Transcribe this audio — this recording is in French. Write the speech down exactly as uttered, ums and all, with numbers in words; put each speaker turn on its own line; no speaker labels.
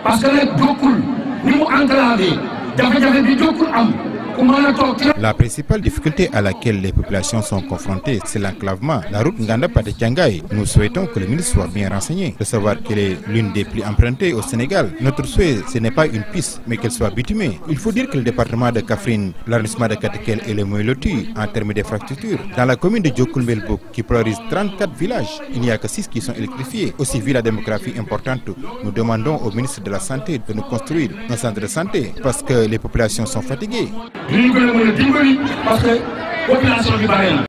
parce que nag jokkul ni mu enclavé jafe-jafe bi jokkul am.
La principale difficulté à laquelle les populations sont confrontées, c'est l'enclavement. La route Nganda-Paté-Tiangaye. Nous souhaitons que le ministre soit bien renseigné, de savoir qu'elle est l'une des plus empruntées au Sénégal. Notre souhait, ce n'est pas une piste, mais qu'elle soit bitumée. Il faut dire que le département de Kaffrine, l'arrondissement de Katikel et le Moy-Loti, en termes d'infrastructures, dans la commune de Diokoul-Mbelbouk, qui polarise trente-quatre villages, il n'y a que six qui sont électrifiés. Aussi, vu la démographie importante, nous demandons au ministre de la Santé de nous construire un centre de santé, parce que les populations sont fatiguées.
Nous voulons parce que la population est